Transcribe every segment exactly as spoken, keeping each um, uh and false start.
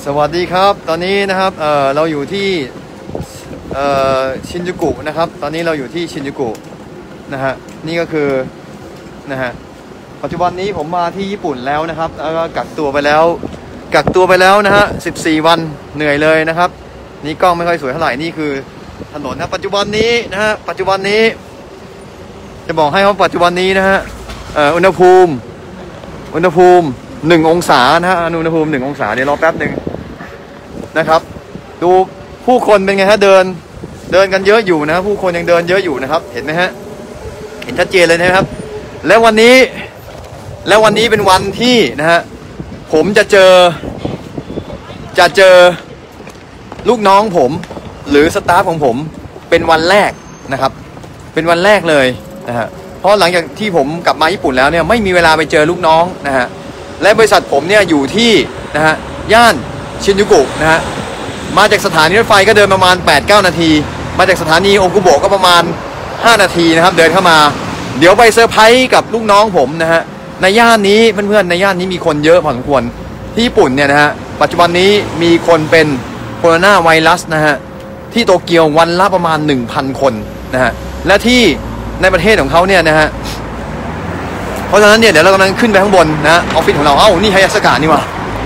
สวัสดีครับตอนนี้นะครับเอ่อเราอยู่ที่เอ่อชินจูกุนะครับตอนนี้เราอยู่ที่ชินจูกุนะฮะนี่ก็คือนะฮะปัจจุบันนี้ผมมาที่ญี่ปุ่นแล้วนะครับแล้วก็กักตัวไปแล้วกักตัวไปแล้วนะฮะสิบสี่วันเหนื่อยเลยนะครับนี่กล้องไม่ค่อยสวยเท่าไหร่นี่คือถนนนะปัจจุบันนี้นะฮะปัจจุบันนี้จะบอกให้ว่าปัจจุบันนี้นะฮะเอ่ออุณหภูมิอุณหภูมิหนึ่งองศานะฮะอุณหภูมิหนึ่งองศาเดี๋ยวรอแป๊บหนึ่งนะครับดูผู้คนเป็นไงฮะเดินเดินกันเยอะอยู่นะผู้คนยังเดินเยอะอยู่นะครับเห็นไหมฮะเห็นชัดเจนเลยนะครับแล้ววันนี้แล้ววันนี้เป็นวันที่นะฮะผมจะเจอจะเจอลูกน้องผมหรือสตาฟของผมเป็นวันแรกนะครับเป็นวันแรกเลยนะฮะเพราะหลังจากที่ผมกลับมาญี่ปุ่นแล้วเนี่ยไม่มีเวลาไปเจอลูกน้องนะฮะและบริษัทผมเนี่ยอยู่ที่นะฮะย่านชินจูกุนะฮะมาจากสถานีรถไฟก็เดินประมาณ แปดถึงเก้า นาทีมาจากสถานีโอกุโบะก็ประมาณห้านาทีนะครับเดินเข้ามาเดี๋ยวไปเซอร์ไพรส์กับลูกน้องผมนะฮะในย่านนี้เพื่อนๆในย่านนี้มีคนเยอะพอสมควรที่ญี่ปุ่นเนี่ยนะฮะปัจจุบันนี้มีคนเป็นโคโรนาไวรัสนะฮะที่โตเกียววันละประมาณ หนึ่งพัน คนนะฮะและที่ในประเทศของเขาเนี่ยนะฮะเพราะฉะนั้นเนี่ยเดี๋ยวเรากำลังขึ้นไปข้างบนนะออฟฟิศของเราเอ้านี่ไฮยาสกะนี่วะ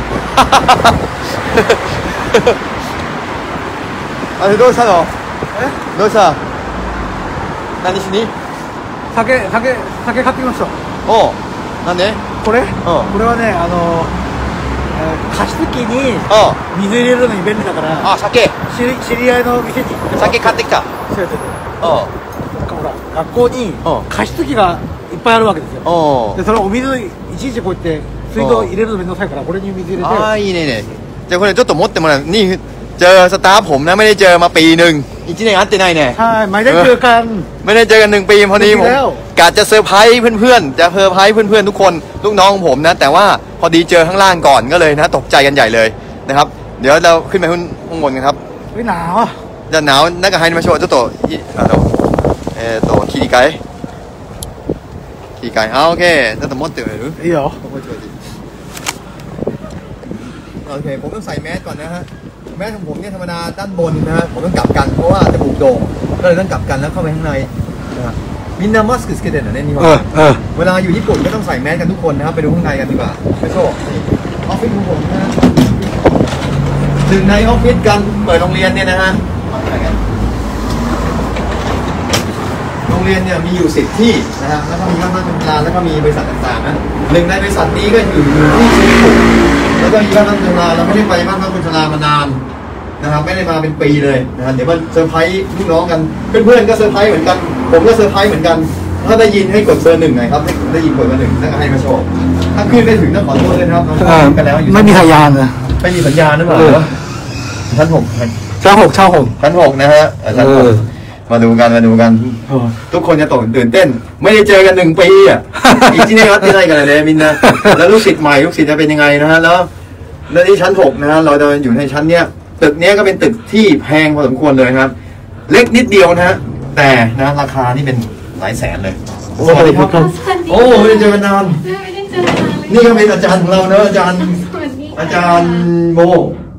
あれどうしたの？え？どうした？何しに？ 酒酒酒買ってきました。 おう。なんで？ これ？ うん。 これはねあの、えー、加湿器に水入れるのに便利だから。 あ、酒。 知り知り合いの店に。 酒買ってきた。 そうそうそう。 おう。 なんかほら学校に加湿器がいっぱいあるわけですよ。おう。でそれお水いちいちこうやって水道入れるのめんどくさいからこれに水入れて。 ああいいねね。じゃあこれちょっと持ってもらう。นี่เจอสตาฟผมนะไม่ได้เจอมาปีหนึ่งอีกที่ไหนอัดที่ไหนเนี่ยใช่ไม่ได้เจอกันไม่ได้เจอกันหนึ่งปีพอดีผมกะจะเซอร์ไพรส์เพื่อนๆจะเซอร์ไพรส์เพื่อนๆทุกคนลูกน้องของผมนะแต่ว่าพอดีเจอข้างล่างก่อนก็เลยนะตกใจกันใหญ่เลยนะครับเดี๋ยวเราขึ้นไปข้างบนกันครับไม่หนาวจะหนาวนักกับไฮมาโชว์จะโตอ่ะโตเออโตคีรีไกคีรีไกอ่ะโอเคจะต้องมดเต๋อหรือいいよโอเคผมต้องใส่แมสก่อนนะฮะแมสของผมเนี่ยธรรมดาด้านบนนะฮะผมต้องกลับกันเพราะว่าจมูกโด่งก็เลยต้องกลับกันแล้วเข้าไปข้างในนะฮะมินนามัสก์สเกเดนเนี่ยนี่ว่าเวลาอยู่ญี่ปุ่นก็ต้องใส่แมสกันทุกคนนะครับไปดูข้างในกันดีกว่าไปโชว์ออฟฟิศของผมนะหนึ่งในออฟฟิศการเปิดโรงเรียนเนี่ยนะฮะโรงเรียนเนี่ยมีอยู่สิบที่นะฮะแล้วก็มีบ้านพักคนชราแล้วก็มีบริษัทต่างๆนะหนึ่งในบริษัทนี้ก็อยู่ที่ชินจูกุแล้วก็มีบ้านพักคนชราเราไม่ได้ไปบ้านพักคนชรามานานนะครับไม่ได้มาเป็นปีเลยนะครับเดี๋ยวมาเซอร์ไพรส์ลูกน้องกันเพื่อนๆก็เซอร์ไพรส์เหมือนกันผมก็เซอร์ไพรส์เหมือนกันถ้าได้ยินให้กดเบอร์หนึ่งหน่อยครับได้ยินกดเบอร์หนึ่งแล้วก็ให้มาโชว์ถ้าขึ้นไม่ถึงต้องขอโทษด้วยนะครับเรากันแล้วไม่มีสัญญาณนะไม่มีสัญญาณหรือเปล่าชั้นหกชั้นหกชั้นหกชั้นหกนะฮะชั้นหกมาดูกันมาดูกันทุกคนจะตื่นเต้นไม่ได้เจอกันหนึ่งปีอ่ะอีกที่นี่วัดที่ไหนกันเลยมินนะแล้วลูกศิษย์ใหม่ลูกศิษย์จะเป็นยังไงนะฮะแล้วแล้วที่ชั้นหกนะฮะเราจะอยู่ในชั้นเนี้ยตึกเนี้ยก็เป็นตึกที่แพงพอสมควรเลยครับเล็กนิดเดียวนะฮะแต่นะราคานี่เป็นหลายแสนเลยสวัสดีครับโอ้ไม่ได้เจอกันนานนี่ก็เป็นอาจารย์ของเราเนอะอาจารย์อาจารย์โม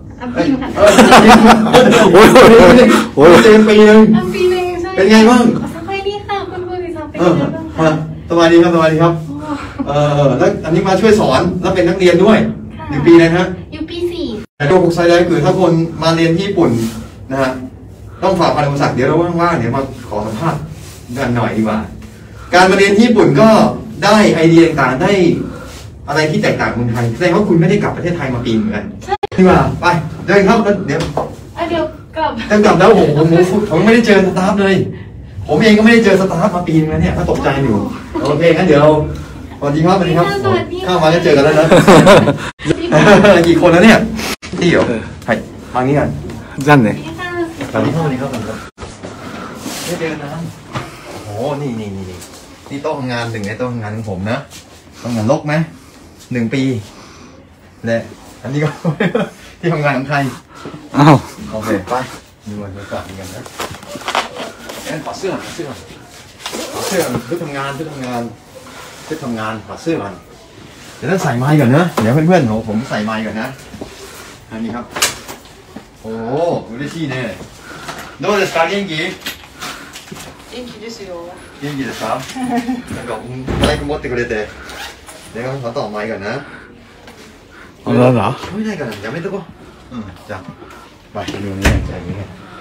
โอ้ยโอ้ยเจอปีนึงเป็นไงบ้างสบายดีค่ะคุณผู้ชมเป็นยังไงบ้างสบายดีครับสบายดีครับเออแล้วอันนี้มาช่วยสอนแล้วเป็นนักเรียนด้วยอยู่ปีอะไรฮะอยู่ปีสี่แต่ตัวผมใส่ได้คือถ้าคนมาเรียนที่ญี่ปุ่นนะฮะต้องฝากพันธุศักดิ์เดี๋ยวเราว่างๆเดี๋ยวมาขอสัมภาษณ์กันหน่อยดีกว่าการมาเรียนที่ญี่ปุ่นก็ได้ไอเดียต่างๆได้อะไรที่แตกต่างเมืองไทยแสดงว่าคุณไม่ได้กลับประเทศไทยมาปีเหมือนกันใช่ดีกว่าไปเดินครับเดี๋ยวเดี๋ยวกลับจะกลับแล้วผมผมผมไม่ได้เจอสตาฟเลยผมเองก็ไม่ได้เจอสตาฟมาปีนึงแล้วเนี่ยก็ตกใจอยู่โอเคงั้นเดี๋ยวสวัสดีครับสวัสดีครับเข้ามาก็เจอกันแล้วนะกี่คนแล้วเนี่ยที่เดี๋ยวใช่ทางนี้กันจันเนี่ยสวัสดีครับสวัสดีครับไม่เจอนะโอ้นี่นี่นี่นี่โต๊ะทำงานหนึ่งในโต๊ะทำงานของผมนะทำงานลกไหมหนึ่งปีและอันนี้ก็ที่ทำงานของใครอ้าวโอเคไปดูบรรยากาศกันนะงั้นถอดเสื้อถอดเสื้อถอดเสื้อชุดทำงานชุดทำงานชุดทำงานถอดเสื้อก่อนเดี๋ยวต้องใส่ไม้ก่อนนะเดี๋ยวเพื่อนๆของผมใส่ไม้ก่อนนะอันนี้ครับโอ้嬉しいねどうですか元気元気ですよ。 元気ですかなんかマイク持ってくれてเดี๋ยวขอต่อไมค์ก่อนนะあなんだ聞こえないからやめとこううんじゃあไปดูนี่ใจนี้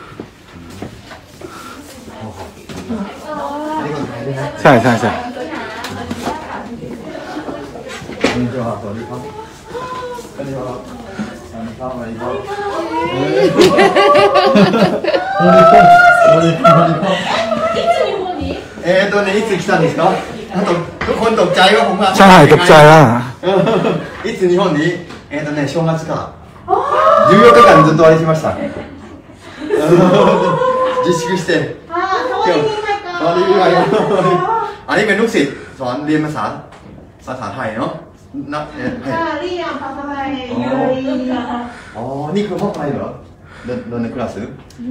อันนี้คนไทยด้วยนะใช่ใช่ใช่こんにちはสวัสดีครับสวัสดีครับสวัสดีครับสวัสดีครับสวัสดีครับสวัสดีครับเอ๊ะตัวนี้いつ来たんですかทุกคนตกใจว่าผมมาใช่ตกใจอ่ะいつ日本にえっとね正月からじゅうよっかかんずっとあれしました自粛して今日ตอนนี้ไปอันนี้เป็นลูกศิษย์สอนเรียนภาษาภาษาไทยเนาะนักเรียนไทยリアンパパがいる。 อ๋อนี่คือห้องอะไรเหรอเดินเดินในคลาส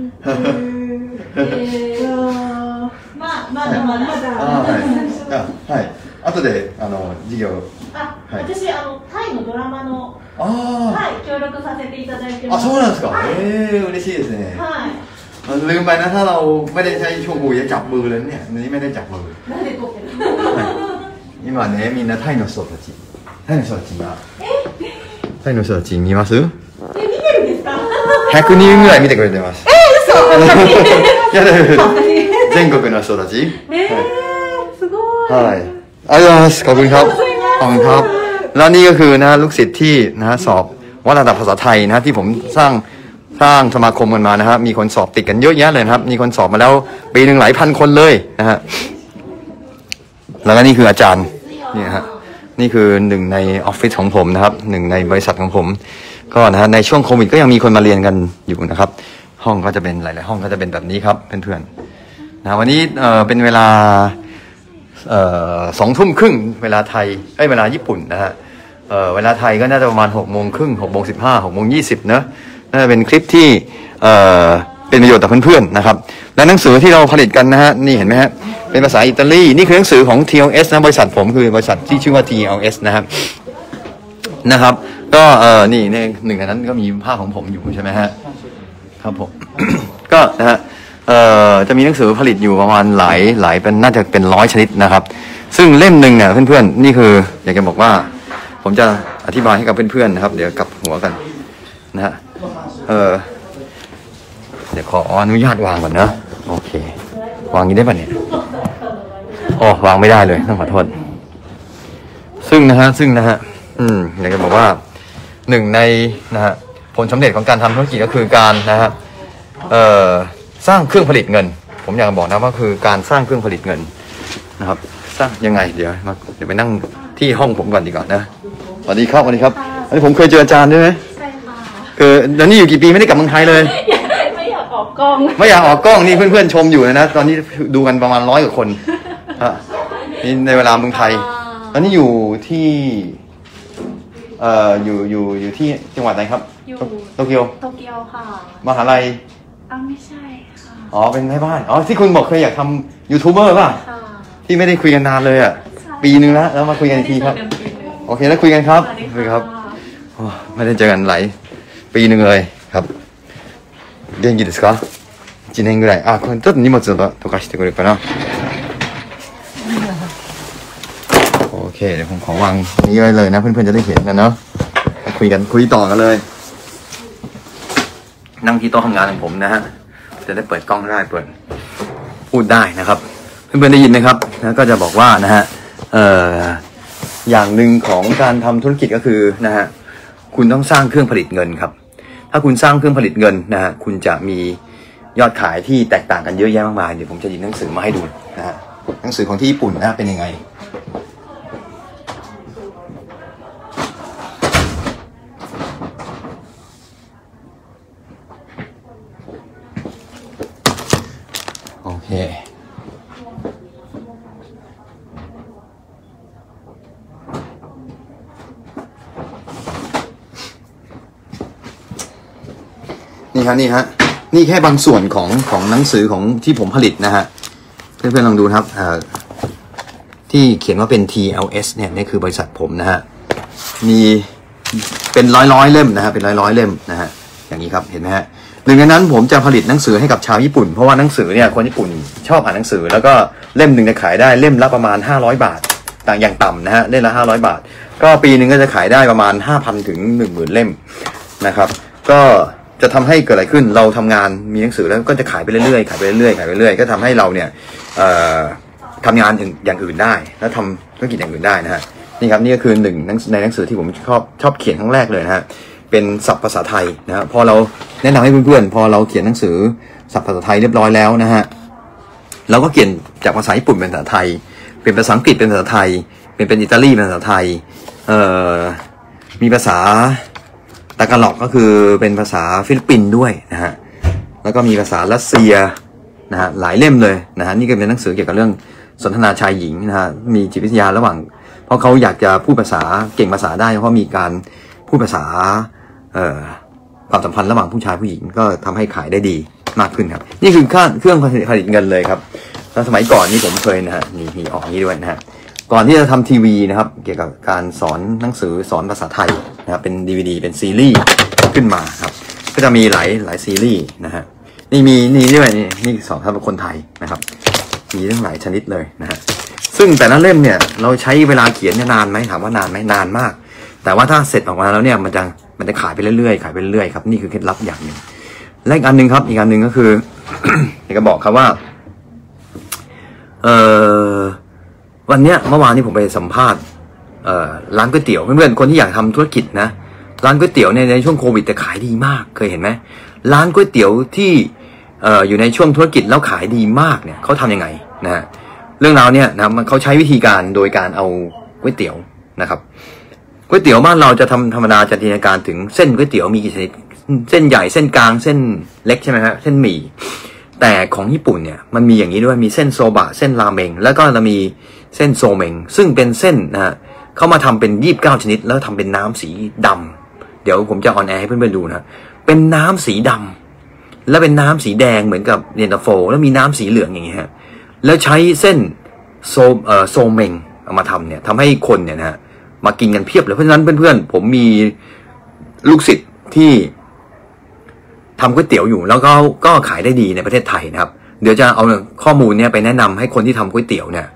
まあまだまだ。 あはいあはい後であの授業あ、 はい私あのタイのドラマのあはい協力させていただいてああます。 そうなんですかええ嬉しいですねはい。 ลืมไปนะถ้าเราไม่ได้ใช้ช่วงบุยจะจับมือเลยเนี่ยอันนี้ไม่ได้จับมือなんで撮ってる今ねみんなタイの人たちタイの人たちがタイの人たち見ますえ、見てるんですかひゃくにんぐらい見てくれてますえ嘘いや全国の人たちえー、すごいはいありがとうございますขอบคุณครับขอบคุณครับแล้วนี่ก็คือนะลูกศิษย์ที่นะสอบวัดระดับภาษาไทยนะที่ผมสร้างสร้างสมาคมกันมานะครับมีคนสอบติดกันเยอะแยะเลยครับมีคนสอบมาแล้วปีหนึ่งหลายพันคนเลยนะฮะแล้วก็นี่คืออาจารย์นี่ฮะนี่คือหนึ่งในออฟฟิศของผมนะครับหนึ่งในบริษัทของผมก็นะฮะในช่วงโควิดก็ยังมีคนมาเรียนกันอยู่นะครับห้องก็จะเป็นหลายๆห้องก็จะเป็นแบบนี้ครับเพื่อนๆนะวันนี้เอ่อเป็นเวลาเอ่อสองทุ่มครึ่งเวลาไทยเอ้ยเวลาญี่ปุ่นนะฮะเอ่อเวลาไทยก็น่าจะประมาณหกโมงครึ่งหกโมงสิบห้าหกโมงยี่สิบเนอะน่าจะเป็นคลิปที่เอ่อเป็นประโยชน์ต่อเพื่อนๆนะครับและหนังสือที่เราผลิตกันนะฮะนี่เห็นไหมฮะเป็นภาษาอิตาลีนี่คือหนังสือของ ที แอล เอส นะบริษัทผมคือบริษัทที่ชื่อว่า ที แอล เอส นะครับนะครับก็เออนี่ในหนึ่งในนั้นก็มีภาพของผมอยู่ใช่ไหมฮะครับผม ก็นะฮะเอ่อจะมีหนังสือผลิตอยู่ประมาณหลายหลายเป็นน่าจะเป็นร้อยชนิดนะครับซึ่งเล่มหนึ่งเนี่ยเพื่อนๆนี่คืออยากจะบอกว่าผมจะอธิบายให้กับเพื่อนๆนะครับเดี๋ยวกลับหัวกันนะฮะเออเดี๋ยวขออนุญาตวางก่อนนะโอเควางนี้ได้ป่ะเนี่ยอ๋อวางไม่ได้เลยต้องขอโทษซึ่งนะฮะซึ่งนะฮะอืมอยากจะบอกว่าหนึ่งในนะฮะผลสำเร็จของการทำธุรกิจก็คือการนะฮะเอ่อสร้างเครื่องผลิตเงินผมอยากบอกนะว่าคือการสร้างเครื่องผลิตเงินนะครับสร้างยังไงเดี๋ยวมาเดี๋ยวไปนั่งที่ห้องผมก่อนดีกว่านะสวัสดีครับสวัสดีครับอันนี้ผมเคยเจออาจารย์ด้วยไหมใช่ค่ะเออแล้วนี่อยู่กี่ปีไม่ได้กลับเมืองไทยเลยไม่อยากออกกล้องไม่อยากออกกล้องนี่เพื่อนๆชมอยู่นะตอนนี้ดูกันประมาณร้อยกว่าคนฮะนี่ในเวลาเมืองไทยตอนนี้อยู่ที่เอ่ออยู่อยู่อยู่ที่จังหวัดไหนครับอยู่โตเกียวโตเกียวค่ะมหาลัยอ้าวไม่ใช่ค่ะอ๋อเป็นแม่บ้านอ๋อที่คุณบอกเคยอยากทำยูทูบเบอร์ป่ะค่ะที่ไม่ได้คุยกันนานเลยอ่ะใช่ปีนึงแล้วแล้วมาคุยกันอีกทีครับไม่ได้เจอกันปีหนึ่งโอเคแล้วคุยกันครับสวัสดีคุยค่ะครับโอ้ไม่ได้เจอกันหลายปีหนึ่งเลยครับ元気ですかいちねんぐらいあこれちょっと荷物と溶かしてくれるかなโอเคเดี๋ยวผมขอวางนี้ไว้เลยนะเพื่อนๆจะได้เห็นกันเนาะคุยกันคุยต่อกันเลยนั่งที่โต๊ะทำงานของผมนะฮะจะได้เปิดกล้องได้เปิดพูดได้นะครับเพื่อนๆได้ยินไหมครับนะก็จะบอกว่านะฮะเอ่ออย่างหนึ่งของการทำธุรกิจก็คือนะฮะคุณต้องสร้างเครื่องผลิตเงินครับถ้าคุณสร้างเครื่องผลิตเงินนะฮะคุณจะมียอดขายที่แตกต่างกันเยอะแยะมากมายเดี๋ยวผมจะหยิบหนังสือมาให้ดูนะฮะหนังสือของที่ญี่ปุ่นนะเป็นยังไงโอเคนี่ครับนี่ฮะนี่แค่บางส่วนของของหนังสือของที่ผมผลิตนะฮะเพื่อนๆลองดูครับที่เขียนว่าเป็น ที แอล เอส เนี่ยนี่คือบริษัทผมนะฮะมีเป็นร้อยร้อยเล่มนะฮะเป็นร้อยร้อยเล่มนะฮะอย่างนี้ครับเห็นไหมฮะหนึ่งในนั้นผมจะผลิตหนังสือให้กับชาวญี่ปุ่นเพราะว่าหนังสือเนี่ยคนญี่ปุ่นชอบอ่านหนังสือแล้วก็เล่มหนึ่งจะขายได้เล่มละประมาณห้าร้อยบาทต่างอย่างต่ำนะฮะเล่มละห้าร้อยบาทก็ปีหนึ่งก็จะขายได้ประมาณ ห้าพัน ถึง หนึ่งหมื่น เล่มนะครับก็จะทำให้เกิดอะไรขึ้นเราทำงานมีหนังสือแล้วก็จะขายไปเรื่อยๆขายไปเรื่อยๆขายไปเรื่อยๆก็ทำให้เราเนี่ยทำงานอย่างอื่นได้แล้วทำธุรกิจอย่างอื่นได้นะฮะนี่ครับนี่ก็คือหนึ่งในหนังสือที่ผมชอบชอบเขียนครั้งแรกเลยนะฮะเป็นศัพท์ภาษาไทยนะฮะพอเราแนะนำให้เพื่อนๆพอเราเขียนหนังสือศัพท์ภาษาไทยเรียบร้อยแล้วนะฮะเราก็เขียนจากภาษาญี่ปุ่นเป็นภาษาไทยเป็นภาษาอังกฤษเป็นภาษาไทยเป็นเป็นอิตาลีเป็นภาษาไทยเอ่อมีภาษาตากาล็อกก็คือเป็นภาษาฟิลิปปินส์ด้วยนะฮะแล้วก็มีภาษารัสเซียนะฮะหลายเล่มเลยนะฮะนี่ก็เป็นหนังสือเกี่ยวกับเรื่องสนทนาชายหญิงนะฮะมีจิตวิทยาระหว่างเพราะเขาอยากจะพูดภาษาเก่งภาษาได้เพราะมีการพูดภาษาเอ่อความสัมพันธ์ระหว่างผู้ชายผู้หญิงก็ทำให้ขายได้ดีมากขึ้นครับนี่คือค่าเครื่องผลิตเงินเลยครับแล้วสมัยก่อนนี่ผมเคยนะฮะมีมีออกนี้ด้วยนะฮะก่อนที่จะทำทีวีนะครับเกี่ยวกับการสอนหนังสือสอนภาษาไทยนะครับเป็น ดี วี ดี เป็นซีรีส์ขึ้นมาครับก็จะมีหลายหลายซีรีส์นะฮะนี่มีนี่ด้วยนี่นี่สอนสำหรับคนไทยนะครับมีทั้งหลายชนิดเลยนะฮะซึ่งแต่ละเล่มเนี่ยเราใช้เวลาเขียนนานไหมถามว่านานไหมนานมากแต่ว่าถ้าเสร็จออกมาแล้วเนี่ยมันจะมันจะขายไปเรื่อยๆขายไปเรื่อยๆครับนี่คือเคล็ดลับอย่างหนึ่งและอีกอันหนึ่งครับอีกอันหนึ่งก็คือ อยากจะบอกครับว่าเอ่อวันเนี้ยเมื่อวานนี้ผมไปสัมภาษณ์เอ่อร้านก๋วยเตี๋ยวเพื่อนๆคนที่อยากทำธุรกิจนะร้านก๋วยเตี๋ยวในในช่วงโควิดแต่ขายดีมากเคยเห็นไหมร้านก๋วยเตี๋ยวที่เอ่ออยู่ในช่วงธุรกิจแล้วขายดีมากเนี่ยเขาทำยังไงนะฮะเรื่องราวเนี่ยนะมันเขาใช้วิธีการโดยการเอาก๋วยเตี๋ยวนะครับก๋วยเตี๋ยวบ้านเราจะทำธรรมดาจะจินตนาการถึงเส้นก๋วยเตี๋ยวมีกี่ชนิดเส้นใหญ่เส้นกลางเส้นเล็กใช่ไหมฮะเส้นหมี่แต่ของญี่ปุ่นเนี่ยมันมีอย่างนี้ด้วยมีเส้นโซบะเส้นราเมงแล้วก็จะมีเส้นโซเมงซึ่งเป็นเส้นนะฮะเขามาทำเป็นยี่สิบเก้าชนิดแล้วทำเป็นน้ำสีดำเดี๋ยวผมจะออนแอร์ให้เพื่อนๆดูนะเป็นน้ำสีดำแล้วเป็นน้ำสีแดงเหมือนกับเย็นตาโฟแล้วมีน้ำสีเหลืองอย่างเงี้ยฮะแล้วใช้เส้นโซเอ่อโซเมงเอามาทำเนี่ยทำให้คนเนี่ยนะฮะมากินกันเพียบเลยเพราะฉะนั้นเพื่อนๆผมมีลูกศิษย์ที่ทำก๋วยเตี๋ยวอยู่แล้วก็ก็ขายได้ดีในประเทศไทยนะครับเดี๋ยวจะเอาข้อมูลเนี่ยไปแนะนำให้คนที่ทำก๋วยเตี๋ยวเนี่ย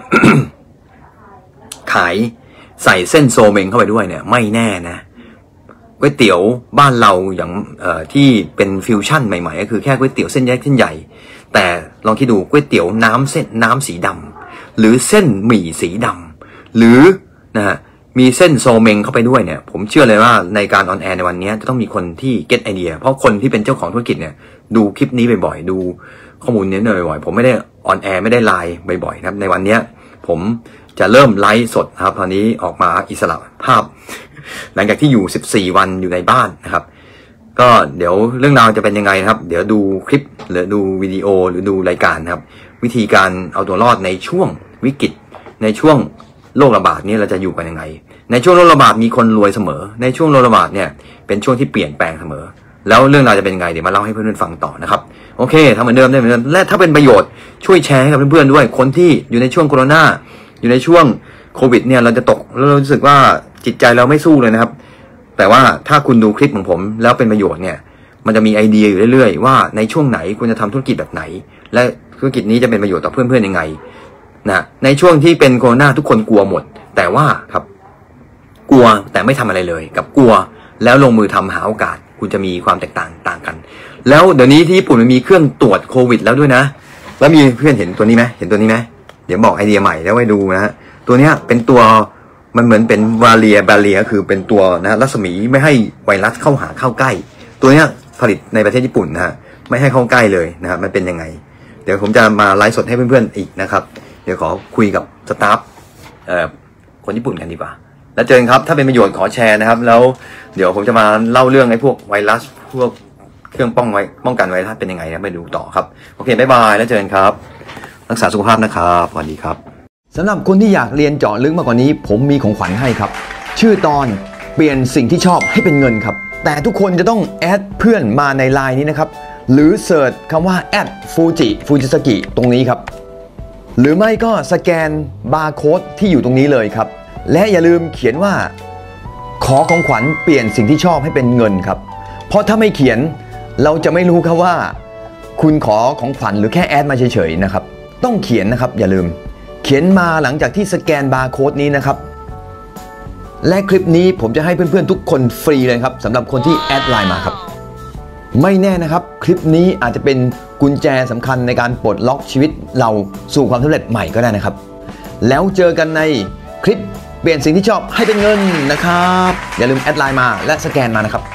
ขายใส่เส้นโซเมงเข้าไปด้วยเนี่ยไม่แน่นะก๋วยเตี๋ยวบ้านเราอย่างเอ่อที่เป็นฟิวชั่นใหม่ๆก็คือแค่ก๋วยเตี๋ยวเส้นใหญ่เส้นใหญ่แต่ลองคิดดูก๋วยเตี๋ยวน้ำเส้นน้ำสีดำหรือเส้นหมี่สีดำหรือนะฮะมีเส้นโซเมงเข้าไปด้วยเนี่ยผมเชื่อเลยว่าในการออนแอร์ในวันนี้จะต้องมีคนที่เก็ตไอเดียเพราะคนที่เป็นเจ้าของธุรกิจเนี่ยดูคลิปนี้บ่อยๆดูข้อมูลนี้บ่อยๆผมไม่ได้ออนแอร์ไม่ได้ไลน์บ่อยๆนะครับในวันนี้ผมจะเริ่มไลฟ์สดนะครับตอนนี้ออกมาอิสระภาพหลังจากที่อยู่สิบสี่วันอยู่ในบ้านนะครับก็เดี๋ยวเรื่องราวจะเป็นยังไงนะครับเดี๋ยวดูคลิปหรือดูวิดีโอหรือดูรายการนะครับวิธีการเอาตัวรอดในช่วงวิกฤตในช่วงโรคระบาดนี้เราจะอยู่กันยังไงในช่วงโรคระบาดมีคนรวยเสมอในช่วงโรคระบาดเนี่ยเป็นช่วงที่เปลี่ยนแปลงเสมอแล้วเรื่องราวจะเป็นยังไงเดี๋ยวมาเล่าให้เพื่อนๆฟังต่อนะครับโอเคทำเหมือนเดิมได้เหมือนเดิมและถ้าเป็นประโยชน์ช่วยแชร์ให้กับเพื่อนๆด้วยคนที่อยู่ในช่วงโควิดอยู่ในช่วงโควิดเนี่ยเราจะตกแล้วเรารู้สึกว่าจิตใจเราไม่สู้เลยนะครับแต่ว่าถ้าคุณดูคลิปของผมแล้วเป็นประโยชน์เนี่ยมันจะมีไอเดียอยู่เรื่อยๆว่าในช่วงไหนคุณจะทำธุรกิจแบบไหนและธุรกิจนี้จะเป็นประโยชน์ต่อเพื่อนๆยังไงนะในช่วงที่เป็นโควิดทุกคนกลัวหมดแต่ว่าครับกลัวแต่ไม่ทำอะไรเลยกับกลัวแล้วลงมือทำหาโอกาสคุณจะมีความแตกต่างต่างกันแล้วเดี๋ยวนี้ที่ญี่ปุ่นมันมีเครื่องตรวจโควิดแล้วด้วยนะแล้วมีเพื่อนเห็นตัวนี้ไหมเห็นตัวนี้ไหมเดี๋ยวบอกไอเดียใหม่แล้วไว้ดูนะฮะตัวเนี้ยเป็นตัวมันเหมือนเป็นวาเลียบาเลียคือเป็นตัวนะรัศมีไม่ให้ไวรัสเข้าหาเข้าใกล้ตัวเนี้ยผลิตในประเทศญี่ปุ่นนะฮะไม่ให้เข้าใกล้เลยนะฮะมันเป็นยังไงเดี๋ยวผมจะมาไลฟ์สดให้เพื่อนๆอีกนะครับเดี๋ยวขอคุยกับสตาฟเอ่อคนญี่ปุ่นกันดีกว่าแล้วเจอกันครับถ้าเป็นประโยชน์ขอแชร์นะครับแล้วเดี๋ยวผมจะมาเล่าเรื่องไอ้พวกไวรัสพวกเครื่องป้องไว้ป้องกันไวรัสเป็นยังไงนะไปดูต่อครับโอเคบ๊ายบายแล้วเจอกันครับรักษาสุขภาพนะครับสวัสดีครับสำหรับคนที่อยากเรียนเจาะลึกมากกว่านี้ผมมีของขวัญให้ครับชื่อตอนเปลี่ยนสิ่งที่ชอบให้เป็นเงินครับแต่ทุกคนจะต้องแอดเพื่อนมาในไลน์นี้นะครับหรือเสิร์ชคำว่าแอดฟูจิฟูจิสกิตรงนี้ครับหรือไม่ก็สแกนบาร์โค้ดที่อยู่ตรงนี้เลยครับและอย่าลืมเขียนว่าขอของขวัญเปลี่ยนสิ่งที่ชอบให้เป็นเงินครับเพราะถ้าไม่เขียนเราจะไม่รู้ครับว่าคุณขอของขวัญหรือแค่แอดมาเฉยๆนะครับต้องเขียนนะครับอย่าลืมเขียนมาหลังจากที่สแกนบาร์โค้ดนี้นะครับและคลิปนี้ผมจะให้เพื่อนๆทุกคนฟรีเลยครับสำหรับคนที่แอดไลน์มาครับไม่แน่นะครับคลิปนี้อาจจะเป็นกุญแจสำคัญในการปลดล็อกชีวิตเราสู่ความสำเร็จใหม่ก็ได้นะครับแล้วเจอกันในคลิปเปลี่ยนสิ่งที่ชอบให้เป็นเงินนะครับอย่าลืมแอดไลน์มาและสแกนมานะครับ